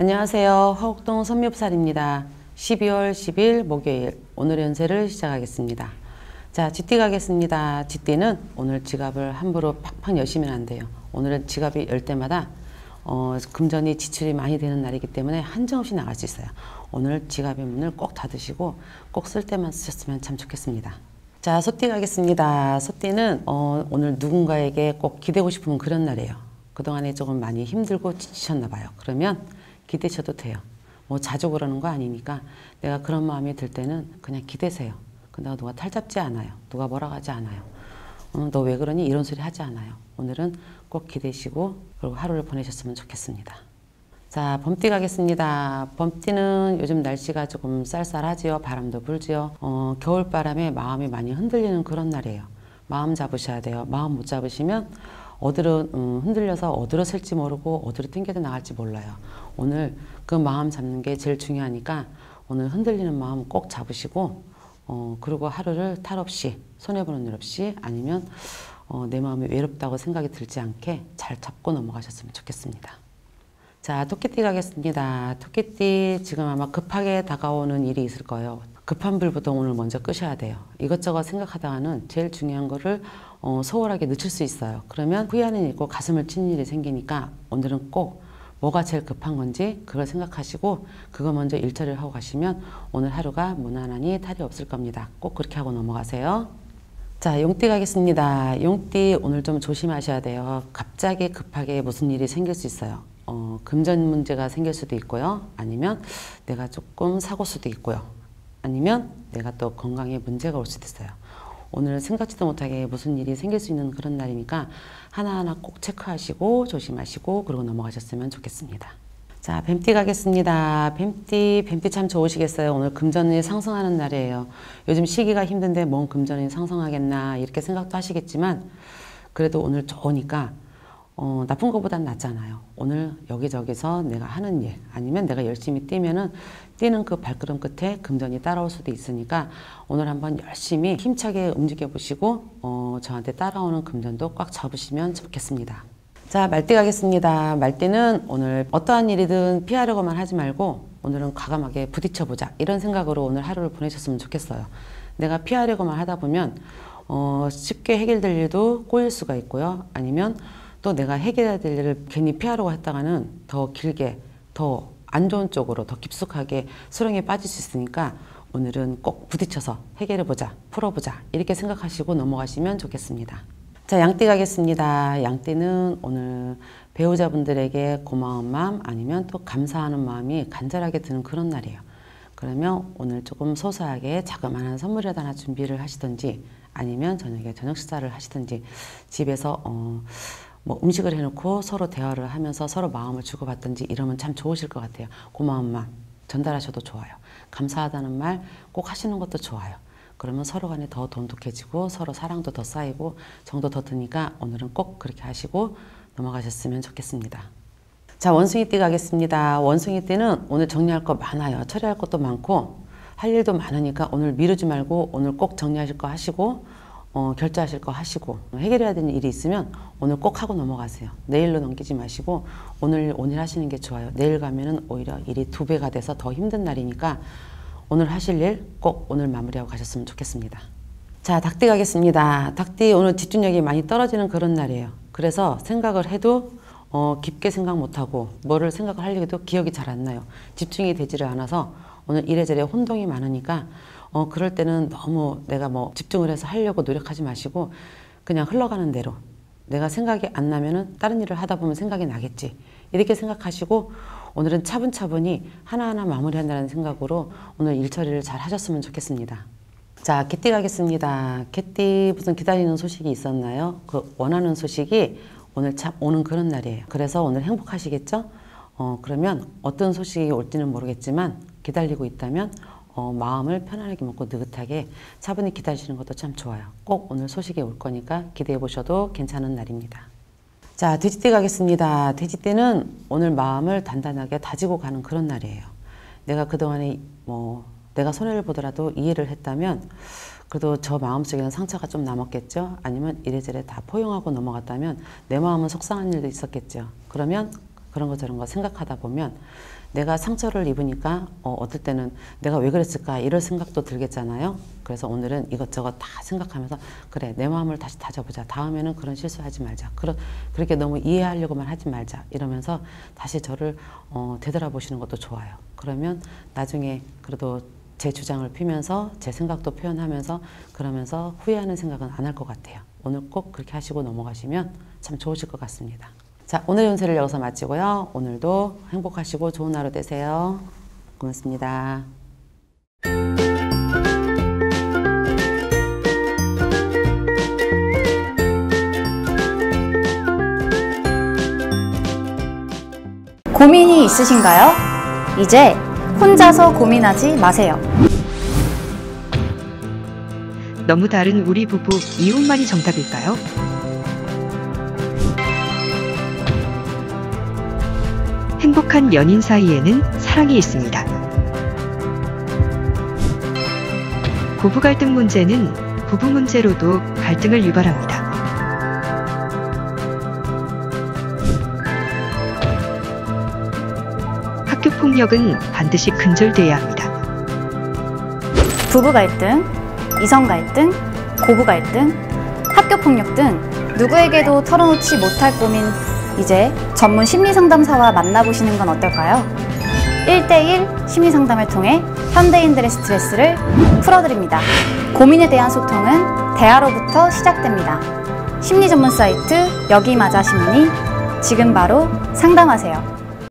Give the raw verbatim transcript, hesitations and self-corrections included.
안녕하세요. 화곡동 선미업살입니다. 십이월 십일 목요일 오늘의 운세를 시작하겠습니다. 자, 쥐띠 가겠습니다. 쥐띠는 오늘 지갑을 함부로 팍팍 여시면 안 돼요. 오늘은 지갑이 열 때마다 어, 금전이 지출이 많이 되는 날이기 때문에 한정없이 나갈 수 있어요. 오늘 지갑의 문을 꼭 닫으시고 꼭 쓸 때만 쓰셨으면 참 좋겠습니다. 자, 소띠 가겠습니다. 소띠는 어, 오늘 누군가에게 꼭 기대고 싶은 그런 날이에요. 그동안에 조금 많이 힘들고 지치셨나 봐요. 그러면 기대셔도 돼요. 뭐 자주 그러는 거 아니니까 내가 그런 마음이 들 때는 그냥 기대세요. 근데 누가 탈잡지 않아요. 누가 뭐라고 하지 않아요. 어, 너 왜 그러니? 이런 소리 하지 않아요. 오늘은 꼭 기대시고 그리고 하루를 보내셨으면 좋겠습니다. 자, 범띠 가겠습니다. 범띠는 요즘 날씨가 조금 쌀쌀하지요. 바람도 불지요. 어, 겨울바람에 마음이 많이 흔들리는 그런 날이에요. 마음 잡으셔야 돼요. 마음 못 잡으시면 어디로 음, 흔들려서 어디로 셀지 모르고 어디로 튕겨져 나갈지 몰라요. 오늘 그 마음 잡는 게 제일 중요하니까 오늘 흔들리는 마음 꼭 잡으시고 어, 그리고 하루를 탈 없이 손해보는 일 없이 아니면 어, 내 마음이 외롭다고 생각이 들지 않게 잘 잡고 넘어가셨으면 좋겠습니다. 자, 토끼띠 가겠습니다. 토끼띠 지금 아마 급하게 다가오는 일이 있을 거예요. 급한 불부터 오늘 먼저 끄셔야 돼요. 이것저것 생각하다가는 제일 중요한 거를 어, 소홀하게 늦출 수 있어요. 그러면 후회하는 일 있고 가슴을 찌는 일이 생기니까 오늘은 꼭 뭐가 제일 급한 건지 그걸 생각하시고 그거 먼저 일처리를 하고 가시면 오늘 하루가 무난하니 탈이 없을 겁니다. 꼭 그렇게 하고 넘어가세요. 자, 용띠 가겠습니다. 용띠 오늘 좀 조심하셔야 돼요. 갑자기 급하게 무슨 일이 생길 수 있어요. 어, 금전 문제가 생길 수도 있고요. 아니면 내가 조금 사고 수도 있고요. 아니면 내가 또 건강에 문제가 올 수도 있어요. 오늘 생각지도 못하게 무슨 일이 생길 수 있는 그런 날이니까 하나하나 꼭 체크하시고 조심하시고 그러고 넘어가셨으면 좋겠습니다. 자, 뱀띠 가겠습니다. 뱀띠, 뱀띠 참 좋으시겠어요. 오늘 금전이 상승하는 날이에요. 요즘 시기가 힘든데 뭔 금전이 상승하겠나 이렇게 생각도 하시겠지만 그래도 오늘 좋으니까 어, 나쁜 것보단 낫잖아요. 오늘 여기저기서 내가 하는 일 아니면 내가 열심히 뛰면은 뛰는 그 발걸음 끝에 금전이 따라올 수도 있으니까 오늘 한번 열심히 힘차게 움직여 보시고 어, 저한테 따라오는 금전도 꽉 잡으시면 좋겠습니다. 자, 말띠 가겠습니다. 말띠는 오늘 어떠한 일이든 피하려고만 하지 말고 오늘은 과감하게 부딪혀 보자 이런 생각으로 오늘 하루를 보내셨으면 좋겠어요. 내가 피하려고만 하다 보면 어, 쉽게 해결될 일도 꼬일 수가 있고요. 아니면 또 내가 해결해야 될 일을 괜히 피하려고 했다가는 더 길게 더 안 좋은 쪽으로 더 깊숙하게 수렁에 빠질 수 있으니까 오늘은 꼭 부딪혀서 해결해보자 풀어보자 이렇게 생각하시고 넘어가시면 좋겠습니다. 자, 양띠 가겠습니다. 양띠는 오늘 배우자분들에게 고마운 마음 아니면 또 감사하는 마음이 간절하게 드는 그런 날이에요. 그러면 오늘 조금 소소하게 자그마한 선물이라도 하나 준비를 하시든지 아니면 저녁에 저녁 식사를 하시든지 집에서 어, 뭐 음식을 해놓고 서로 대화를 하면서 서로 마음을 주고받든지 이러면 참 좋으실 것 같아요. 고마운 마음 전달하셔도 좋아요. 감사하다는 말 꼭 하시는 것도 좋아요. 그러면 서로 간에 더 돈독해지고 서로 사랑도 더 쌓이고 정도 더 드니까 오늘은 꼭 그렇게 하시고 넘어가셨으면 좋겠습니다. 자, 원숭이띠 가겠습니다. 원숭이띠는 오늘 정리할 거 많아요. 처리할 것도 많고 할 일도 많으니까 오늘 미루지 말고 오늘 꼭 정리하실 거 하시고 어, 결제하실 거 하시고 해결해야 되는 일이 있으면 오늘 꼭 하고 넘어가세요. 내일로 넘기지 마시고 오늘 오늘 하시는 게 좋아요. 내일 가면은 오히려 일이 두 배가 돼서 더 힘든 날이니까 오늘 하실 일 꼭 오늘 마무리하고 가셨으면 좋겠습니다. 자, 닭띠 가겠습니다. 닭띠 오늘 집중력이 많이 떨어지는 그런 날이에요. 그래서 생각을 해도 어, 깊게 생각 못하고 뭐를 생각을 하려고 해도 기억이 잘 안 나요. 집중이 되지를 않아서 오늘 이래저래 혼동이 많으니까 어, 그럴 때는 너무 내가 뭐 집중을 해서 하려고 노력하지 마시고 그냥 흘러가는 대로 내가 생각이 안 나면은 다른 일을 하다 보면 생각이 나겠지 이렇게 생각하시고 오늘은 차분차분히 하나하나 마무리한다는 생각으로 오늘 일처리를 잘 하셨으면 좋겠습니다. 자, 개띠 가겠습니다. 개띠 무슨 기다리는 소식이 있었나요? 그 원하는 소식이 오늘 참 오는 그런 날이에요. 그래서 오늘 행복하시겠죠? 어, 그러면 어떤 소식이 올지는 모르겠지만 기다리고 있다면 어, 마음을 편안하게 먹고 느긋하게 차분히 기다리시는 것도 참 좋아요. 꼭 오늘 소식이 올 거니까 기대해 보셔도 괜찮은 날입니다. 자, 돼지띠 가겠습니다. 돼지띠는 오늘 마음을 단단하게 다지고 가는 그런 날이에요. 내가 그동안에 뭐 내가 손해를 보더라도 이해를 했다면 그래도 저 마음속에는 상처가 좀 남았겠죠. 아니면 이래저래 다 포용하고 넘어갔다면 내 마음은 속상한 일도 있었겠죠. 그러면 그런 거 저런 거 생각하다 보면 내가 상처를 입으니까 어, 어떨 때는 내가 왜 그랬을까 이런 생각도 들겠잖아요. 그래서 오늘은 이것저것 다 생각하면서 그래 내 마음을 다시 다져보자. 다음에는 그런 실수하지 말자. 그러, 그렇게 너무 이해하려고만 하지 말자. 이러면서 다시 저를 어, 되돌아보시는 것도 좋아요. 그러면 나중에 그래도 제 주장을 피면서 제 생각도 표현하면서 그러면서 후회하는 생각은 안 할 것 같아요. 오늘 꼭 그렇게 하시고 넘어가시면 참 좋으실 것 같습니다. 자, 오늘의 운세를 여기서 마치고요. 오늘도 행복하시고 좋은 하루 되세요. 고맙습니다. 고민이 있으신가요? 이제 혼자서 고민하지 마세요. 너무 다른 우리 부부 이혼만이 정답일까요? 행복한 연인 사이에는 사랑이 있습니다. 부부 갈등 문제는 부부 문제로도 갈등을 유발합니다. 학교 폭력은 반드시 근절돼야 합니다. 부부 갈등, 이성 갈등, 고부 갈등, 학교 폭력 등 누구에게도 털어놓지 못할 고민, 이제 전문 심리상담사와 만나보시는 건 어떨까요? 일 대일 심리상담을 통해 현대인들의 스트레스를 풀어드립니다. 고민에 대한 소통은 대화로부터 시작됩니다. 심리 전문 사이트 여기 맞아 심리, 지금 바로 상담하세요.